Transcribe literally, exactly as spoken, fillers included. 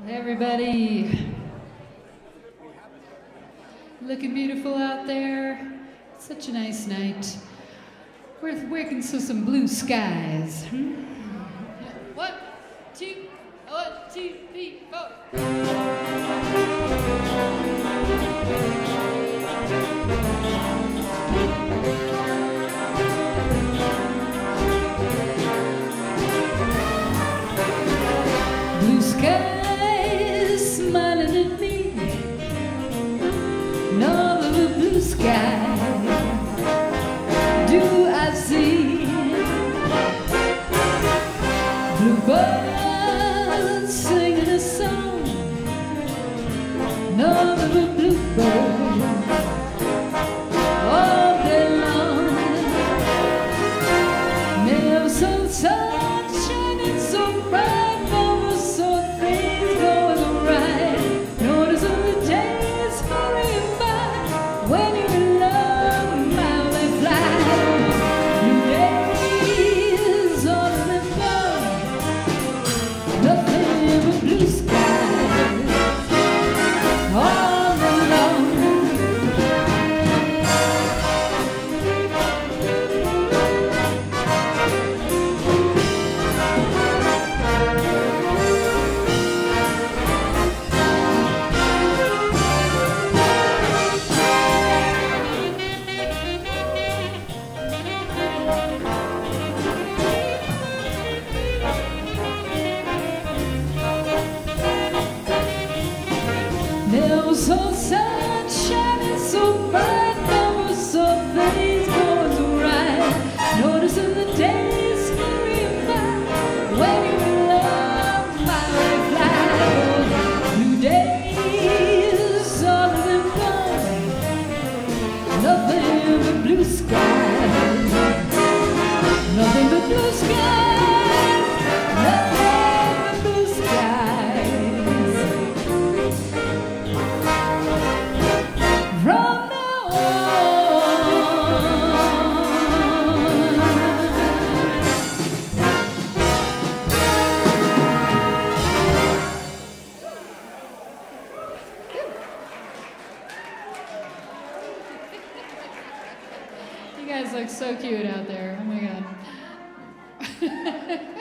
Everybody, looking beautiful out there. Such a nice night. We're working so some blue skies. Hmm? One, two, one, two, three, four. Blue skies smiling at me. No blue sky do I see. Bluebirds singing a song. No bluebird all day long. Never so sun shining so bright, never saw things going right. Notice of the days hurrying by when you're in love, a mile they fly. New days all in the fun, nothing but blue skies all alone. Never saw sun shining so bright, never saw things going so right. Noticing the days hurrying by when you're in love, my way fly. New days, all of them gone, nothing but blue skies, nothing but blue skies, nothing but blue skies. From now on, you guys look so cute out there. Oh my God.